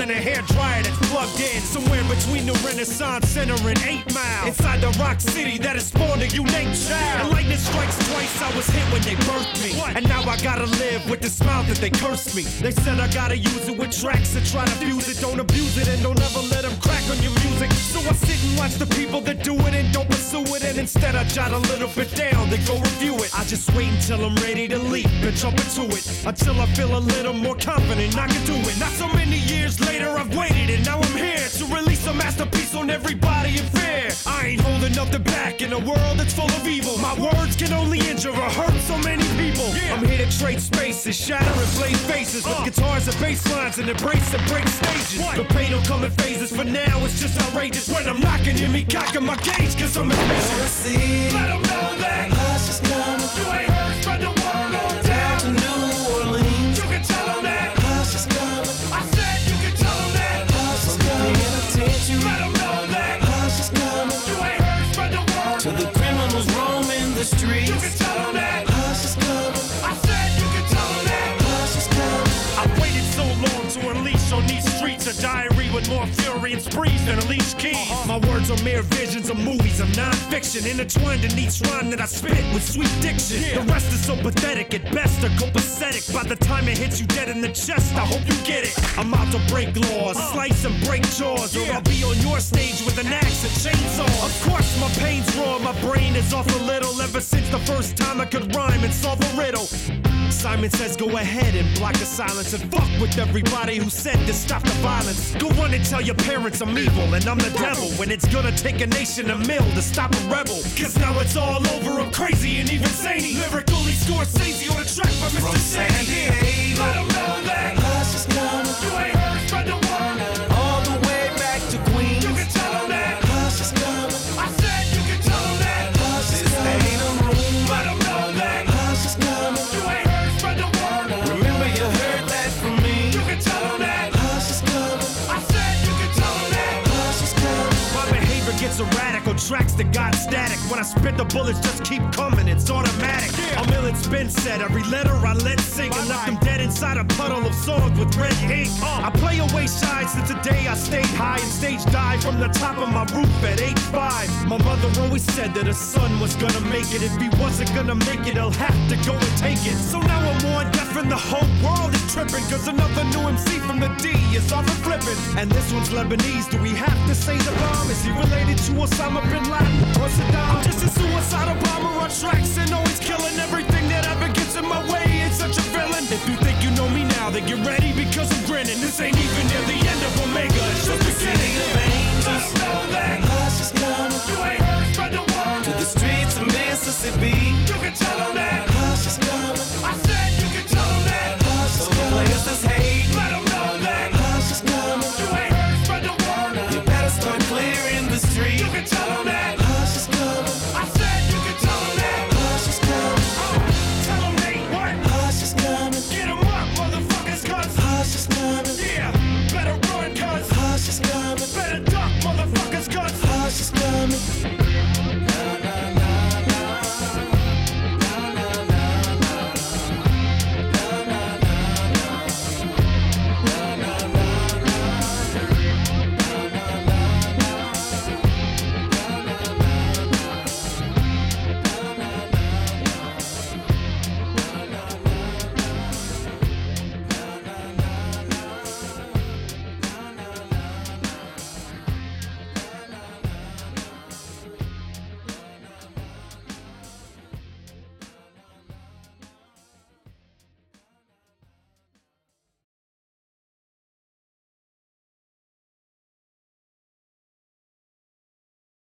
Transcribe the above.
and a hair dryer that's plugged in. Somewhere between the Renaissance Center and 8 Mile. Inside the rock city that has spawned a unique child. And lightning strikes twice, I was hit when they birthed me. And now I gotta live with this mouth that they cursed me. They said I gotta use it with tracks to try to fuse it. Don't abuse it and don't ever let them crack on your music. So I sit and watch the people that do it and don't pursue it. And instead I jot a little bit down, then go review it. I just wait until I'm ready to leap and jump into it. Until I feel a little more confident I can do it. Not so many years later I've waited and now I'm here to release a masterpiece on everybody in fear. I ain't holding nothing back in a world that's full of evil. My words can only injure or hurt so many people. I'm here to trade spaces, shatter and blaze faces with guitars and bass lines and embrace and break stages. The pain will come in phases. For now it's just outrageous when I'm knocking in me, cocking my gauge, cause I'm impatient. Let them know that hush is coming. You ain't heard, spread the word on down to New Orleans. You can tell them that hush is coming. I said you can tell them that hush is coming. Penitentiary. Let them know that hush is coming. You ain't heard, spread the word to the criminals roaming the streets. You can tell them that hush is coming. I said you can tell them that hush is coming. I waited so long to unleash on these streets a diary with more fury and sprees than Alicia Keys. My words are mere visions of movies, I'm non-fiction, intertwined in each rhyme that I spit with sweet diction. The rest is so pathetic, at best or copacetic. By the time it hits you dead in the chest, I hope you get it. I'm out to break laws, slice and break jaws, or I'll be on your stage with an axe and chainsaw. Of course my pain's raw, my brain is off a little ever since the first time I could rhyme and solve a riddle. Simon says go ahead and block the silence and fuck with everybody who said to stop the violence. Go run and tell your parents I'm evil and I'm the devil, when it's gonna take a nation a mill to stop a rebel. Cause now it's all over, I'm crazy and even zany. Lyrically Scorsese on a track by Mr. Shady. Let them know that hush is coming. You ain't heard, spread the word all the way back to Queens. You can tell them that hush is coming. I said you can tell them that hush is coming. This ain't a room. Let them know that hush is coming. You ain't heard, spread the word. Remember you heard that from me. You can tell them that hush is coming. I said you can tell them that hush is coming. My behavior gets erratic on tracks that got static. When I spit the bullets just keep coming, it's automatic. I'm ill, it's been said, every letter I let sink. I left them dead inside a puddle of songs with red ink. I play away shy since the day I stayed high and stage dive from the top of my roof at age 5. My mother always said that her son was gonna make it. If he wasn't gonna make it, he'll have to go and take it. So now I'm on deaf and the whole world is tripping, cause another new MC from the D is off and flipping. And this one's Lebanese, do we have to say the bomb? Is he related to Osama bin Laden or Saddam? I'm just a suicidal bomber on tracks and always